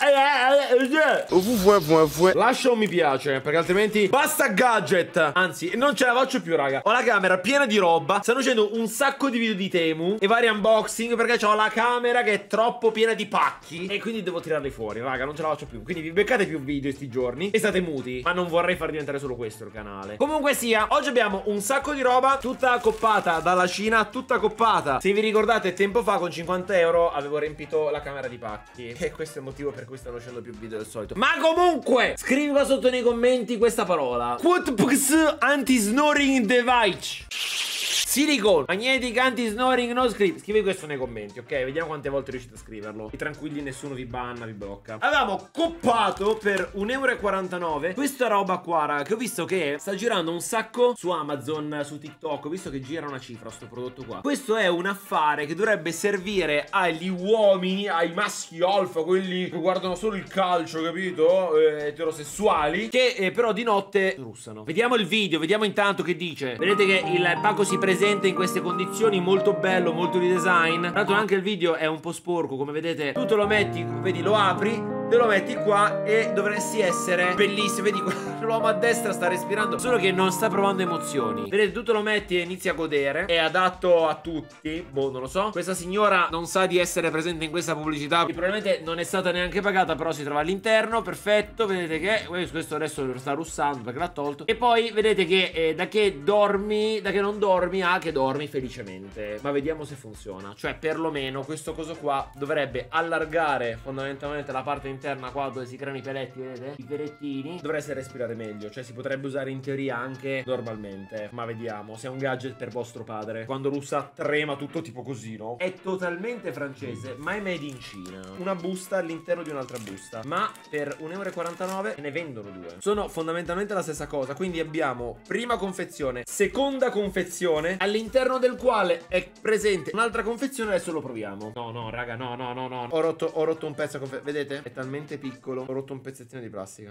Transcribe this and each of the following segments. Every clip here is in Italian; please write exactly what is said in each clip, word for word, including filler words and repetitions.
Lascia un mi piace, perché altrimenti basta gadget. Anzi, non ce la faccio più, raga. Ho la camera piena di roba. Stanno facendo un sacco di video di Temu e vari unboxing, perché ho la camera che è troppo piena di pacchi e quindi devo tirarli fuori, raga. Non ce la faccio più. Quindi vi beccate più video sti giorni e state muti. Ma non vorrei far diventare solo questo il canale. Comunque sia, oggi abbiamo un sacco di roba tutta accoppata dalla Cina, tutta accoppata. Se vi ricordate, tempo fa con cinquanta euro avevo riempito la camera di pacchi e questo è il motivo per cui stanno uscendo più video del solito. Ma comunque, scrivi qua sotto nei commenti questa parola: Quadpx anti-snoring device. Silicone, magnetic anti-snoring no script. Scrivi questo nei commenti, ok? Vediamo quante volte riuscite a scriverlo. E tranquilli, nessuno vi banna, vi blocca. Avevamo coppato per un euro e quarantanove questa roba qua, raga, che ho visto che sta girando un sacco su Amazon, su TikTok. Ho visto che gira una cifra sto prodotto qua. Questo è un affare che dovrebbe servire agli uomini, ai maschi alfa, quelli che guardano solo il calcio, capito? Eh, eterosessuali, che eh, però di notte russano. Vediamo il video, vediamo intanto che dice. Vedete che il pacco si presenta in queste condizioni, molto bello, molto di design. Tra l'altro anche il video è un po' sporco, come vedete. Tu te lo metti, vedi, lo apri, te lo metti qua e dovresti essere bellissimo. Vedi, l'uomo a destra sta respirando, solo che non sta provando emozioni. Vedete, tu te lo metti e inizi a godere. È adatto a tutti, boh, non lo so. Questa signora non sa di essere presente in questa pubblicità, probabilmente non è stata neanche pagata, però si trova all'interno, perfetto. Vedete che questo adesso lo sta russando perché l'ha tolto. E poi vedete che eh, da che dormi, da che non dormi a che dormi felicemente. Ma vediamo se funziona. Cioè, perlomeno questo coso qua dovrebbe allargare fondamentalmente la parte interna qua dove si creano i peletti, vedete? I pelettini. Dovreste respirare meglio, cioè si potrebbe usare in teoria anche normalmente. Ma vediamo se è un gadget per vostro padre. Quando russa trema tutto tipo così, no? È totalmente francese, ma è made in Cina. Una busta all'interno di un'altra busta. Ma per un euro e quarantanove ne vendono due. Sono fondamentalmente la stessa cosa. Quindi abbiamo prima confezione, seconda confezione, all'interno del quale è presente un'altra confezione. Adesso lo proviamo. No, no, raga, no, no, no, no. Ho rotto, ho rotto un pezzo. Vedete? È talmente piccolo. Ho rotto un pezzettino di plastica.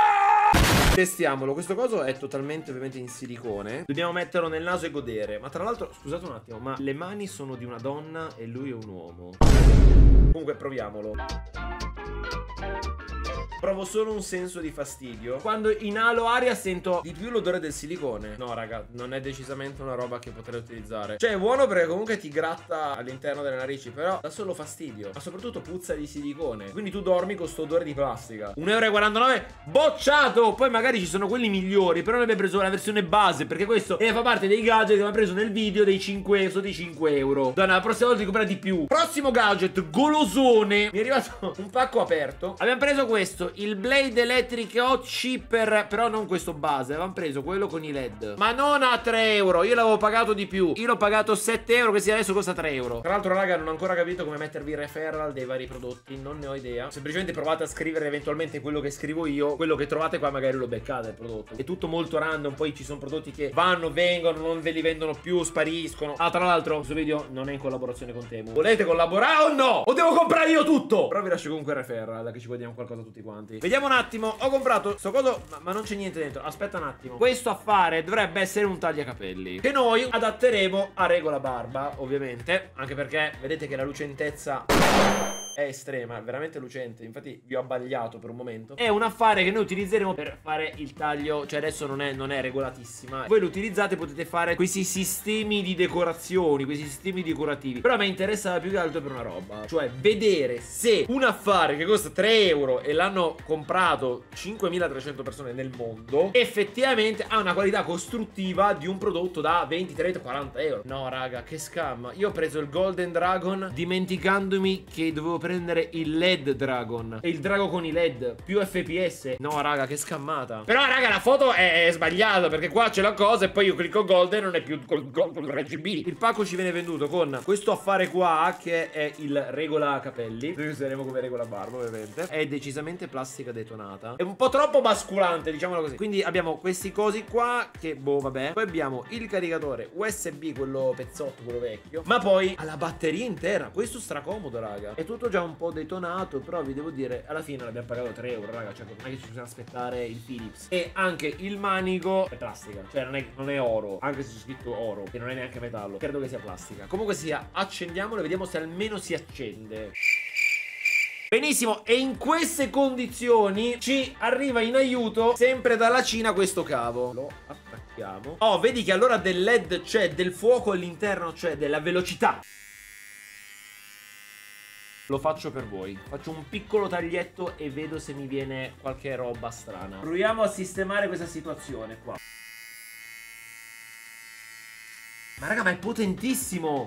Testiamolo. Questo coso è totalmente ovviamente in silicone. Dobbiamo metterlo nel naso e godere. Ma tra l'altro, scusate un attimo, ma le mani sono di una donna e lui è un uomo. Comunque proviamolo. Provo solo un senso di fastidio. Quando inalo aria sento di più l'odore del silicone. No, raga, non è decisamente una roba che potrei utilizzare. Cioè, è buono perché comunque ti gratta all'interno delle narici, però dà solo fastidio. Ma soprattutto puzza di silicone. Quindi tu dormi con sto odore di plastica. un euro e quarantanove bocciato. Poi magari ci sono quelli migliori, però noi abbiamo preso la versione base, perché questo eh, fa parte dei gadget che abbiamo preso nel video dei cinque, sotto i cinque euro. Donna, la prossima volta ti comprare di più. Prossimo gadget, golosone. Mi è arrivato un pacco aperto. Abbiamo preso questo, il Blade Electric Hot Chipper, però non questo base. Avevamo preso quello con i led, ma non a tre euro. Io l'avevo pagato di più. Io l'ho pagato sette euro, che adesso costa tre euro. Tra l'altro, raga, non ho ancora capito come mettervi il referral dei vari prodotti. Non ne ho idea. Semplicemente provate a scrivere eventualmente quello che scrivo io. Quello che trovate qua magari lo beccate il prodotto. È tutto molto random. Poi ci sono prodotti che vanno, vengono, non ve li vendono più, spariscono. Ah, tra l'altro, questo video non è in collaborazione con Temu. Volete collaborare o no? O devo comprare io tutto? Però vi lascio comunque il referral, che ci guadagniamo qualcosa tutti quanti. Vediamo un attimo. Ho comprato sto coso, ma, ma non c'è niente dentro. Aspetta un attimo. Questo affare dovrebbe essere un tagliacapelli, che noi adatteremo a regola barba, ovviamente. Anche perché vedete che la lucentezza è estrema, è veramente lucente. Infatti vi ho abbagliato per un momento. È un affare che noi utilizzeremo per fare il taglio. Cioè adesso non è, non è regolatissima. Voi lo utilizzate, potete fare questi sistemi di decorazioni, questi sistemi decorativi. Però a me interessa più che altro per una roba, cioè vedere se un affare che costa tre euro e l'hanno comprato cinquemilatrecento persone nel mondo effettivamente ha una qualità costruttiva di un prodotto da venti, trenta, quaranta euro. No, raga, che scam. Io ho preso il Golden Dragon dimenticandomi che dovevo prendere il L E D Dragon e il drago con i L E D più F P S. No, raga, che scammata. Però, raga, la foto è, è sbagliata, perché qua c'è la cosa e poi io clicco Golden e non è più col, col, col R G B. Il pacco ci viene venduto con questo affare qua, che è il regola capelli. Noi useremo come regola barba, ovviamente. È decisamente plastica detonata. È un po' troppo basculante, diciamolo così. Quindi abbiamo questi cosi qua che, boh, vabbè. Poi abbiamo il caricatore U S B, quello pezzotto, quello vecchio. Ma poi ha la batteria interna. Questo stracomodo, raga. È tutto già un po' detonato, però vi devo dire, alla fine l'abbiamo pagato tre euro, raga. Cioè, non è che ci bisogna aspettare il Philips. E anche il manico è plastica. Cioè, non è, non è oro. Anche se c'è scritto oro, che non è neanche metallo. Credo che sia plastica. Comunque sia, accendiamolo e vediamo se almeno si accende. Benissimo, e in queste condizioni ci arriva in aiuto sempre dalla Cina questo cavo. Lo attacchiamo. Oh, vedi che allora del L E D c'è, del fuoco all'interno c'è, della velocità. Lo faccio per voi. Faccio un piccolo taglietto e vedo se mi viene qualche roba strana. Proviamo a sistemare questa situazione qua. Ma raga, ma è potentissimo!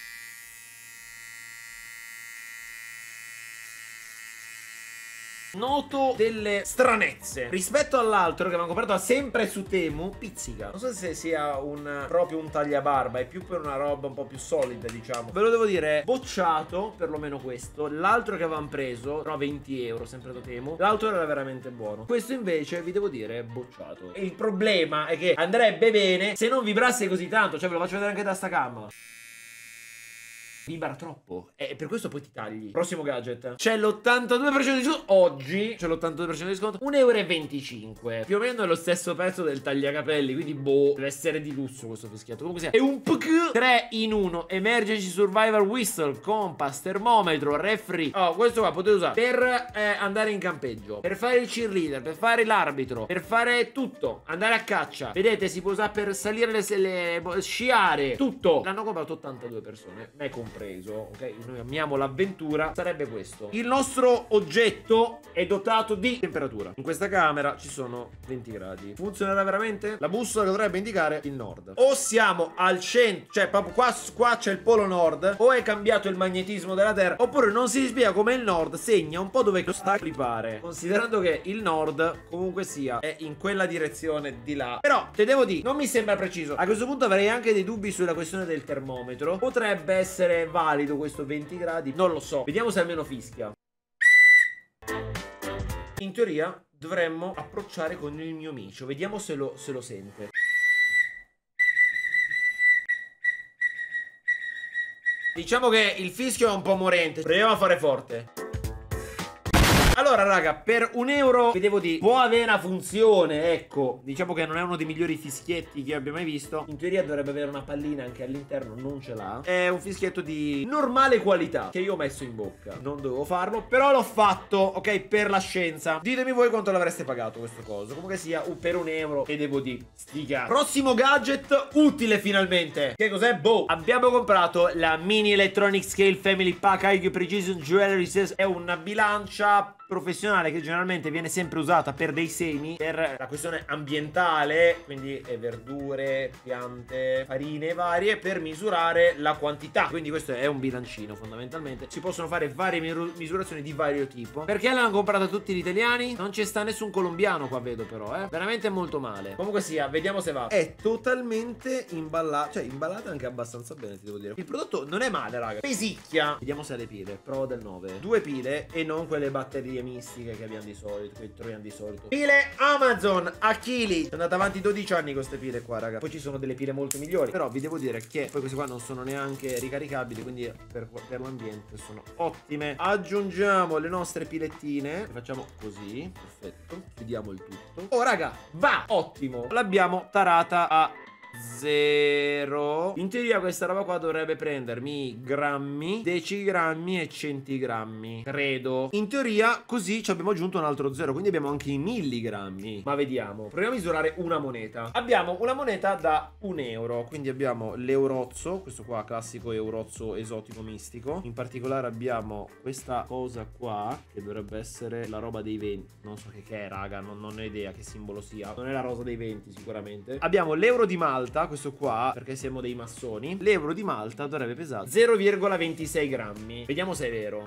Noto delle stranezze rispetto all'altro che abbiamo comprato sempre su Temu. Pizzica. Non so se sia un proprio un tagliabarba, è più per una roba un po' più solida, diciamo. Ve lo devo dire, bocciato perlomeno questo. L'altro che avevamo preso, però venti euro, sempre da Temu, l'altro era veramente buono. Questo invece vi devo dire è bocciato. E il problema è che andrebbe bene se non vibrasse così tanto. Cioè ve lo faccio vedere anche da sta cam. Vibra troppo. E per questo poi ti tagli. Prossimo gadget. C'è l'ottantadue per cento di sconto. Oggi c'è l'ottantadue per cento di sconto. un euro e venticinque. Più o meno è lo stesso prezzo del tagliacapelli. Quindi boh, deve essere di lusso questo fischietto. Comunque sia. È un P C tre in uno. Emergency Survivor Whistle, compass, termometro, refri. Oh, questo qua potete usare per eh, andare in campeggio, per fare il cheerleader, per fare l'arbitro, per fare tutto. Andare a caccia. Vedete, si può usare per salire le, le, le sciare. Tutto. L'hanno comprato ottantadue persone. Me comprato preso, ok? Noi amiamo l'avventura. Sarebbe questo. Il nostro oggetto è dotato di temperatura. In questa camera ci sono venti gradi. Funzionerà veramente? La bussola dovrebbe indicare il nord. O siamo al centro, cioè proprio qua, qua c'è il polo nord, o è cambiato il magnetismo della Terra, oppure non si spiega come il nord segna un po' dove lo sta mi pare. Considerando che il nord comunque sia è in quella direzione di là. Però te devo dire, non mi sembra preciso. A questo punto avrei anche dei dubbi sulla questione del termometro. Potrebbe essere valido questo venti gradi, non lo so. Vediamo se almeno fischia. In teoria dovremmo approcciare con il mio micio. Vediamo se lo, se lo sente. Diciamo che il fischio è un po' morente. Proviamo a fare forte. Allora raga, per un euro vi devo dire, può avere una funzione, ecco. Diciamo che non è uno dei migliori fischietti che abbia mai visto. In teoria dovrebbe avere una pallina anche all'interno, non ce l'ha. È un fischietto di normale qualità che io ho messo in bocca. Non dovevo farlo, però l'ho fatto, ok, per la scienza. Ditemi voi quanto l'avreste pagato questo coso. Comunque sia, uh, per un euro, e devo dire, stica. Prossimo gadget utile finalmente. Che cos'è? Boh. Abbiamo comprato la Mini Electronic Scale Family Pack High Precision Jewelry. È una bilancia professionale che generalmente viene sempre usata per dei semi, per la questione ambientale, quindi verdure, piante, farine varie, per misurare la quantità. Quindi questo è un bilancino fondamentalmente. Si possono fare varie misurazioni di vario tipo. Perché l'hanno comprata tutti gli italiani? Non ci sta nessun colombiano qua, vedo però, eh. Veramente molto male. Comunque sia, vediamo se va. È totalmente imballata, cioè imballata anche abbastanza bene, ti devo dire. Il prodotto non è male, raga. Pesicchia. Vediamo se ha le pile. Prova del nove. Due pile e non quelle batterie mistiche che abbiamo di solito, che troviamo di solito. Pile Amazon a chili. È andata avanti dodici anni con queste pile qua, raga. Poi ci sono delle pile molto migliori, però vi devo dire che poi queste qua non sono neanche ricaricabili, quindi per, per l'ambiente sono ottime. Aggiungiamo le nostre pilettine, le facciamo così, perfetto. Chiudiamo il tutto. Oh raga, va, ottimo. L'abbiamo tarata a zero. In teoria questa roba qua dovrebbe prendermi grammi, decigrammi e centigrammi, credo. In teoria così ci abbiamo aggiunto un altro zero, quindi abbiamo anche i milligrammi. Ma vediamo. Proviamo a misurare una moneta. Abbiamo una moneta da un euro, quindi abbiamo l'eurozzo, questo qua classico eurozzo esotico mistico. In particolare abbiamo questa cosa qua che dovrebbe essere la roba dei venti. Non so che, che è, raga, non, non ho idea che simbolo sia. Non è la rosa dei venti sicuramente. Abbiamo l'euro di Malta, questo qua, perché siamo dei massoni. L'euro di Malta dovrebbe pesare zero virgola ventisei grammi. Vediamo se è vero.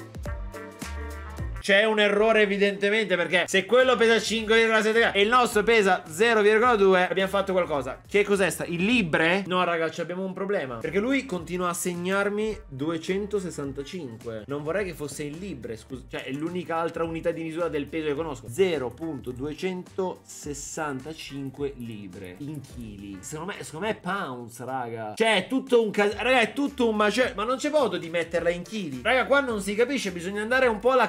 C'è un errore evidentemente, perché se quello pesa cinque virgola sette grammi e il nostro pesa zero virgola due, abbiamo fatto qualcosa. Che cos'è sta? Il libre? No ragazzi, abbiamo un problema, perché lui continua a segnarmi duecentosessantacinque. Non vorrei che fosse il libre, scusa. Cioè è l'unica altra unità di misura del peso che conosco. zero virgola duecentosessantacinque libre in chili. Secondo me, secondo me è pounds, raga. Cioè è tutto un cas- raga, è tutto un macello. Ma non c'è modo di metterla in chili. Raga, qua non si capisce, bisogna andare un po' alla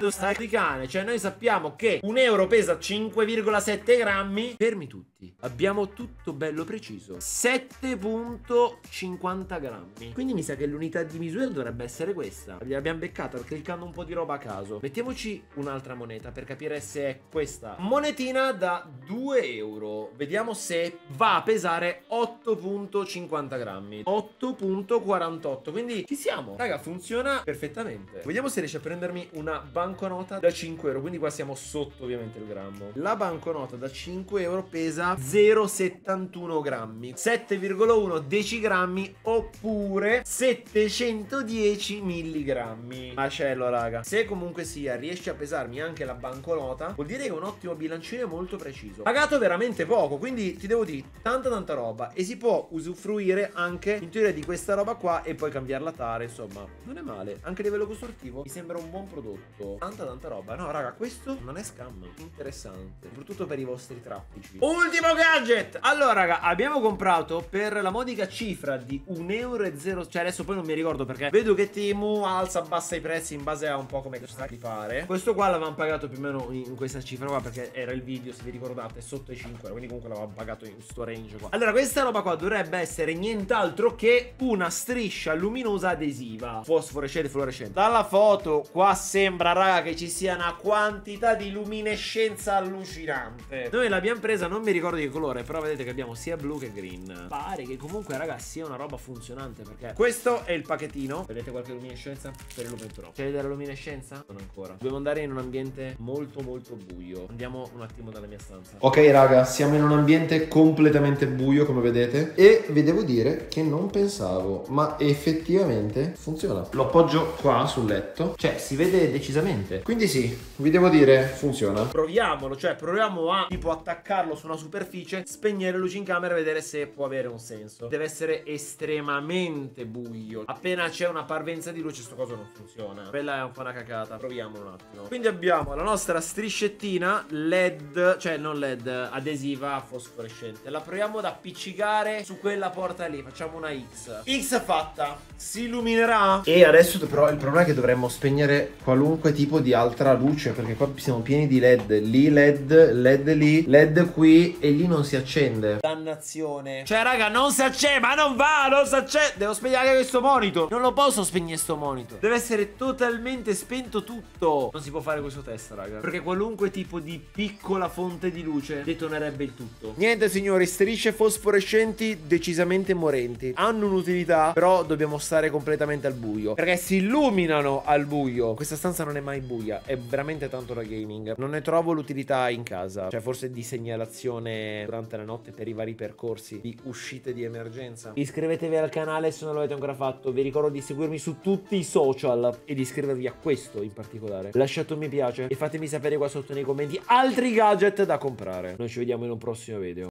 africane. Cioè noi sappiamo che un euro pesa cinque virgola sette grammi. Fermi tutti. Abbiamo tutto bello preciso. sette virgola cinquanta grammi. Quindi mi sa che l'unità di misura dovrebbe essere questa. L'abbiamo beccata cliccando un po' di roba a caso. Mettiamoci un'altra moneta per capire se è questa. Monetina da due euro. Vediamo se va a pesare otto virgola cinquanta grammi. otto virgola quarantotto. Quindi ci siamo. Raga, funziona perfettamente. Vediamo se riesce a prendermi una banconota da cinque euro. Quindi qua siamo sotto ovviamente il grammo. La banconota da cinque euro pesa zero virgola settantuno grammi, sette virgola uno decigrammi oppure settecentodieci milligrammi. Macello, raga. Se comunque sia riesce a pesarmi anche la banconota, vuol dire che è un ottimo bilancino molto preciso. Pagato veramente poco, quindi ti devo dire tanta tanta roba. E si può usufruire anche in teoria di questa roba qua e poi cambiarla tare. Insomma, non è male. Anche a livello costruttivo mi sembra un buon prodotto. Tanta tanta roba. No, raga, questo non è scam. Interessante, soprattutto per i vostri traffici. Ultimo gadget. Allora, raga, abbiamo comprato per la modica cifra di un euro e zero. Cioè adesso poi non mi ricordo perché vedo che Temu alza, abbassa i prezzi in base a un po' come sta di fare. Questo qua l'avevamo pagato più o meno in questa cifra qua, perché era il video, se vi ricordate, sotto i cinque euro. Quindi comunque l'avevamo pagato in sto range qua. Allora, questa roba qua dovrebbe essere nient'altro che una striscia luminosa adesiva fosforescente fluorescente. Dalla foto qua sembra, raga, che ci sia una quantità di luminescenza allucinante. Noi l'abbiamo presa, non mi ricordo di colore, però vedete che abbiamo sia blu che green. Pare che comunque, raga, sia una roba funzionante, perché questo è il pacchettino. Vedete qualche luminescenza? Per il momento no. C'è della luminescenza? Non ancora. Dobbiamo andare in un ambiente molto molto buio. Andiamo un attimo dalla mia stanza. Ok, raga, siamo in un ambiente completamente buio, come vedete, e vi devo dire che non pensavo, ma effettivamente funziona. Lo appoggio qua sul letto, cioè si vede decisamente. Quindi sì, vi devo dire, funziona. Proviamolo, cioè proviamo a tipo attaccarlo su una superficie, spegnere luci in camera e vedere se può avere un senso. Deve essere estremamente buio. Appena c'è una parvenza di luce sto coso non funziona. Quella è un po' una cacata. Proviamolo un attimo. Quindi abbiamo la nostra striscettina led, cioè non led, adesiva fosforescente. La proviamo ad appiccicare su quella porta lì. Facciamo una X. X fatta. Si illuminerà. E adesso però il problema è che dovremmo spegnere qualunque tipo di altra luce, perché qua siamo pieni di led. Lì led, led lì, led qui, e lì non si accende. Dannazione. Cioè, raga, non si accende, ma non va, non si accende. Devo spegnere anche questo monitor. Non lo posso spegnere sto monitor. Deve essere totalmente spento tutto. Non si può fare questo test, raga, perché qualunque tipo di piccola fonte di luce detonerebbe il tutto. Niente, signori, strisce fosforescenti decisamente morenti. Hanno un'utilità, però dobbiamo stare completamente al buio, perché si illuminano al buio. Questa stanza non è mai buia, è veramente tanto da gaming. Non ne trovo l'utilità in casa. Cioè, forse di segnalazione durante la notte per i vari percorsi di uscite di emergenza. Iscrivetevi al canale se non l'avete ancora fatto. Vi ricordo di seguirmi su tutti i social e di iscrivervi a questo in particolare. Lasciate un mi piace e fatemi sapere qua sotto nei commenti altri gadget da comprare. Noi ci vediamo in un prossimo video.